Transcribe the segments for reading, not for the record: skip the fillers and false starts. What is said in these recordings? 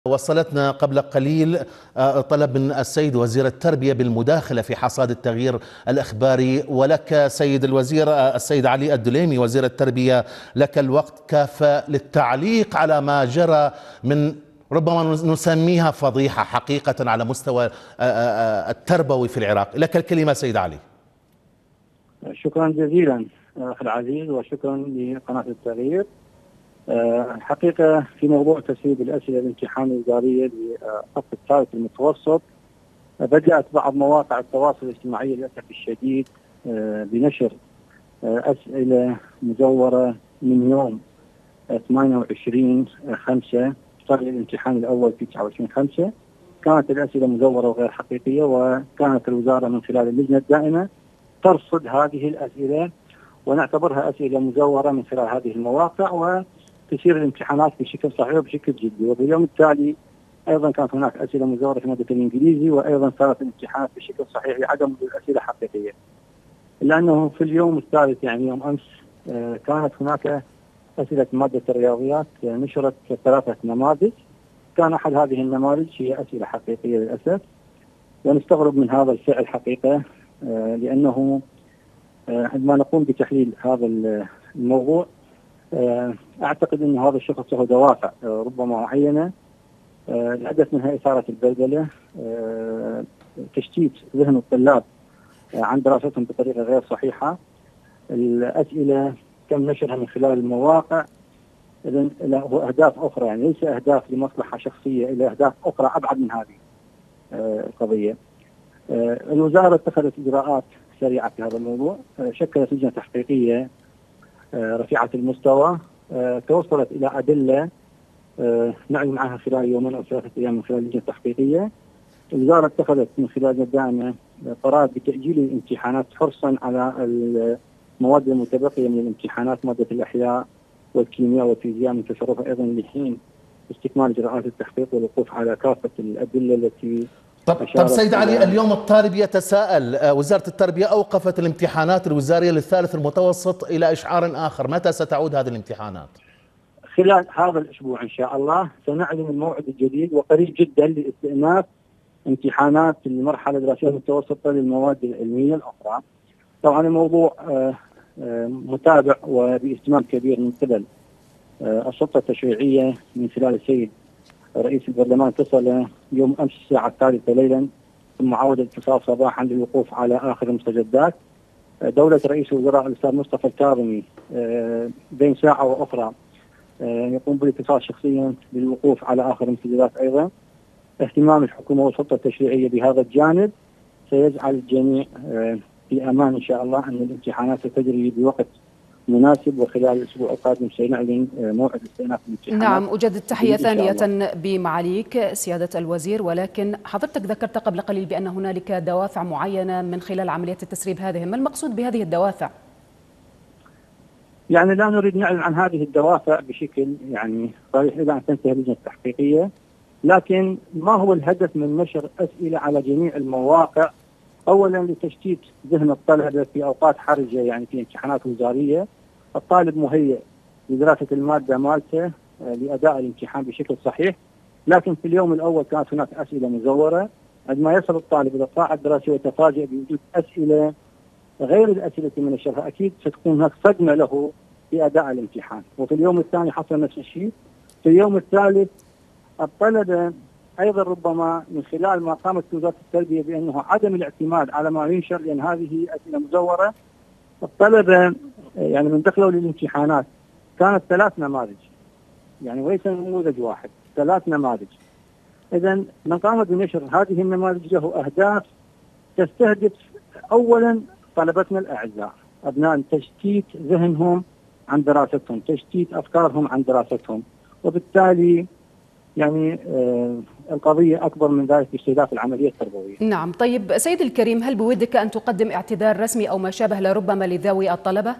وصلتنا قبل قليل طلب من السيد وزير التربية بالمداخلة في حصاد التغيير الإخباري، ولك سيد الوزير السيد علي الدليمي وزير التربية لك الوقت كافة للتعليق على ما جرى من ربما نسميها فضيحة حقيقة على مستوى التربوي في العراق. لك الكلمة سيد علي. شكرا جزيلا أخي العزيز، وشكرا لقناة التغيير. الحقيقة في موضوع تسريب الأسئلة الامتحان الوزارية للصف الثالث المتوسط، بدأت بعض مواقع التواصل الاجتماعي للأسف الشديد بنشر أسئلة مزورة من يوم 28/5. صار الامتحان الأول في 29/5. كانت الأسئلة مزورة وغير حقيقية، وكانت الوزارة من خلال اللجنة الدائمة ترصد هذه الأسئلة ونعتبرها أسئلة مزورة من خلال هذه المواقع، وتسير الامتحانات بشكل صحيح وبشكل جدي. وفي اليوم التالي أيضا كانت هناك أسئلة مزورة في مادة الإنجليزي، وأيضا صارت الامتحانات بشكل صحيح لعدم وجود أسئلة حقيقية. إلا أنه في اليوم الثالث يعني يوم أمس كانت هناك أسئلة مادة الرياضيات، نشرت 3 نماذج. كان أحد هذه النماذج هي أسئلة حقيقية للأسف، ونستغرب من هذا الفعل حقيقة، لأنه عندما نقوم بتحليل هذا الموضوع أعتقد أن هذا الشخص له دوافع ربما معينة، الهدف منها إثارة البلبلة، تشتيت ذهن الطلاب عن دراستهم بطريقة غير صحيحة. الأسئلة تم نشرها من خلال المواقع، إذن له أهداف أخرى، يعني ليس أهداف لمصلحة شخصية، إلى أهداف أخرى أبعد من هذه القضية. الوزارة اتخذت إجراءات سريعة في هذا الموضوع، شكلت لجنة تحقيقية رفيعة المستوى، توصلت إلى أدلة نعلن عنها خلال يومين أو 3 أيام من خلال اللجنة التحقيقية. الوزارة اتخذت من خلال الدائمة قرار بتأجيل الامتحانات حرصا على المواد المتبقية من الامتحانات، مادة الأحياء والكيمياء والفيزياء، من تصرفها أيضا لحين استكمال إجراءات التحقيق والوقوف على كافة الأدلة التي. طب سيد علي، اليوم الطالب يتساءل، وزارة التربية أوقفت الامتحانات الوزارية للثالث المتوسط إلى إشعار آخر، متى ستعود هذه الامتحانات؟ خلال هذا الأسبوع إن شاء الله سنعلن الموعد الجديد، وقريب جدا لاستئناف امتحانات المرحلة الدراسية المتوسطة للمواد العلمية الأخرى. طبعا الموضوع متابع وباهتمام كبير من قبل السلطة التشريعية من خلال السيد رئيس البرلمان. اتصل يوم أمس الساعة 3 ليلا، ثم عاود الاتصال صباحا للوقوف على آخر المستجدات. دولة رئيس الوزراء الأستاذ مصطفى الكاظمي بين ساعة وأخرى يقوم بالاتصال شخصيا للوقوف على آخر المستجدات أيضا. اهتمام الحكومة والسلطة التشريعية بهذا الجانب سيجعل الجميع في أمان إن شاء الله أن الامتحانات ستجري بوقت مناسب، وخلال الأسبوع القادم سنعلن موعد استئناف الامتحانات. نعم، أجدد تحية ثانية بمعاليك سيادة الوزير، ولكن حضرتك ذكرت قبل قليل بأن هنالك دوافع معينة من خلال عملية التسريب هذه، ما المقصود بهذه الدوافع؟ يعني لا نريد نعلن عن هذه الدوافع بشكل يعني صريح إلى أن تنتهي اللجنة التحقيقية، لكن ما هو الهدف من نشر أسئلة على جميع المواقع؟ أولا لتشتيت ذهن الطلبة في أوقات حرجة، يعني في امتحانات وزارية الطالب مهيئ لدراسة المادة مالته لأداء الامتحان بشكل صحيح، لكن في اليوم الأول كانت هناك أسئلة مزورة. عندما يصل الطالب إلى القاعة الدراسية ويتفاجأ بوجود أسئلة غير الأسئلة من الشرح، أكيد ستكون هناك صدمة له في أداء الامتحان. وفي اليوم الثاني حصل نفس الشيء. في اليوم الثالث الطلبة أيضا ربما من خلال ما قامت وزارة التربية بأنه عدم الاعتماد على ما ينشر، لأن هذه أسئلة مزورة، الطلبة يعني من دخلوا للامتحانات كانت 3 نماذج، يعني وليس نموذج واحد، 3 نماذج. إذن من قام بنشر هذه النماذج له أهداف تستهدف أولا طلبتنا الأعزاء أبناء، تشتيت ذهنهم عن دراستهم، تشتيت أفكارهم عن دراستهم، وبالتالي يعني القضية أكبر من ذلك باستهداف العملية التربوية. نعم. طيب سيد الكريم، هل بودك أن تقدم اعتذار رسمي أو ما شابه لربما لذوي الطلبة؟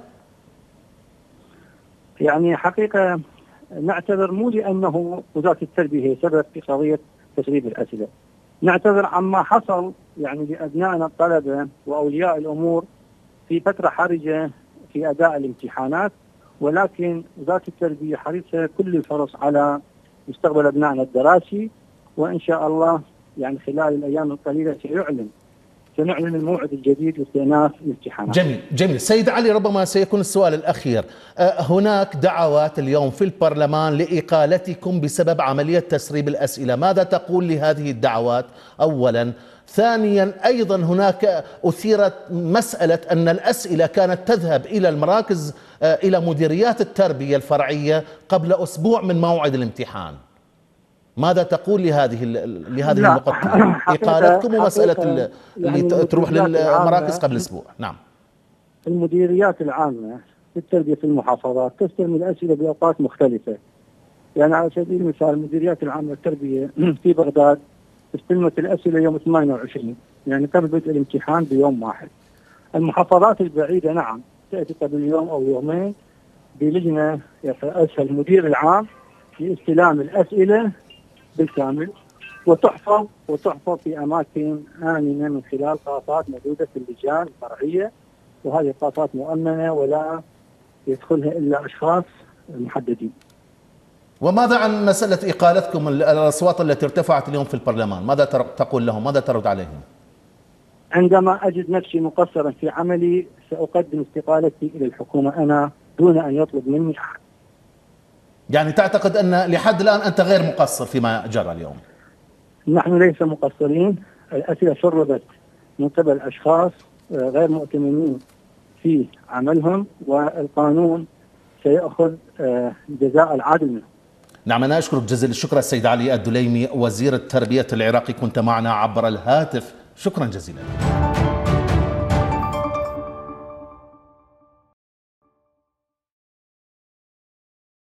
يعني حقيقة نعتذر مو لأنه وزارة التربية هي سبب في قضية تسريب الأسئلة، نعتذر عما حصل يعني لأبنائنا الطلبة وأولياء الأمور في فترة حرجة في أداء الامتحانات، ولكن وزارة التربية حريصة كل الحرص على مستقبل أبنائنا الدراسي. وإن شاء الله يعني خلال الأيام القليلة سنعلن الموعد الجديد لاستئناف الامتحانات. جميل. سيد علي، ربما سيكون السؤال الأخير. هناك دعوات اليوم في البرلمان لإقالتكم بسبب عملية تسريب الأسئلة، ماذا تقول لهذه الدعوات أولا؟ ثانيا، أيضا هناك أثيرت مسألة أن الأسئلة كانت تذهب إلى المراكز، إلى مديريات التربية الفرعية قبل أسبوع من موعد الامتحان، ماذا تقول لهذه النقطة؟ إقالتكم ومسألة اللي تروح للمراكز قبل أسبوع. نعم. المديريات العامة للتربية في المحافظات تستلم الأسئلة بأوقات مختلفة. يعني على سبيل المثال المديريات العامة للتربية في بغداد استلمت الأسئلة يوم 28، يعني قبل بدء الامتحان بيوم واحد. المحافظات البعيدة نعم تأتي قبل يوم أو يومين بلجنة يرأسها المدير العام لاستلام الأسئلة بالكامل، وتحفظ في أماكن آمنة من خلال قاطات موجودة في اللجان الفرعية، وهذه القاطات مؤمنة ولا يدخلها إلا أشخاص محددين. وماذا عن مسألة إقالتكم، الأصوات التي ارتفعت اليوم في البرلمان، ماذا تقول لهم؟ ماذا ترد عليهم؟ عندما أجد نفسي مقصرا في عملي سأقدم استقالتي إلى الحكومة أنا دون أن يطلب مني أحد. يعني تعتقد أن لحد الآن أنت غير مقصر فيما جرى اليوم؟ نحن ليس مقصرين، الأسئلة سربت من قبل أشخاص غير مؤتمنين في عملهم، والقانون سيأخذ جزاء العادل منهم. نعم، أنا أشكرك جزيل الشكر السيد علي الدليمي وزير التربية العراقي، كنت معنا عبر الهاتف، شكرا جزيلا.